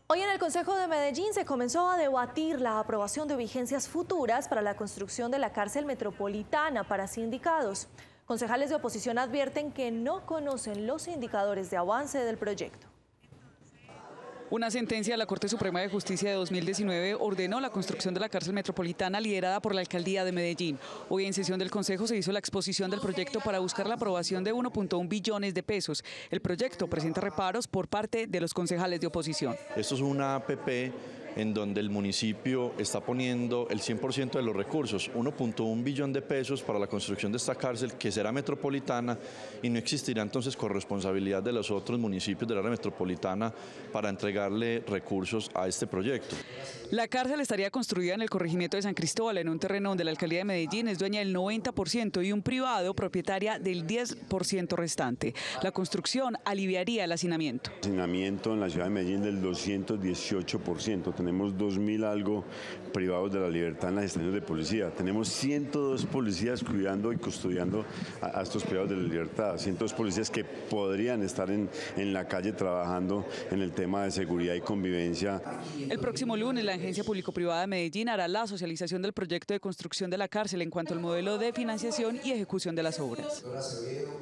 Hoy en el Consejo de Medellín se comenzó a debatir la aprobación de vigencias futuras para la construcción de la cárcel metropolitana para sindicados. Concejales de oposición advierten que no conocen los indicadores de avance del proyecto. Una sentencia de la Corte Suprema de Justicia de 2019 ordenó la construcción de la cárcel metropolitana liderada por la Alcaldía de Medellín. Hoy en sesión del Consejo se hizo la exposición del proyecto para buscar la aprobación de 1.1 billones de pesos. El proyecto presenta reparos por parte de los concejales de oposición. Esto es una APP en donde el municipio está poniendo el 100% de los recursos, 1.1 billón de pesos para la construcción de esta cárcel que será metropolitana y no existirá entonces corresponsabilidad de los otros municipios del área metropolitana para entregarle recursos a este proyecto. La cárcel estaría construida en el corregimiento de San Cristóbal, en un terreno donde la Alcaldía de Medellín es dueña del 90% y un privado propietaria del 10% restante. La construcción aliviaría el hacinamiento. Hacinamiento en la ciudad de Medellín del 218%. Tenemos 2.000 algo privados de la libertad en las estaciones de policía. Tenemos 102 policías cuidando y custodiando a estos privados de la libertad. 102 policías que podrían estar en la calle trabajando en el tema de seguridad y convivencia. El próximo lunes la Agencia Público-Privada de Medellín hará la socialización del proyecto de construcción de la cárcel en cuanto al modelo de financiación y ejecución de las obras.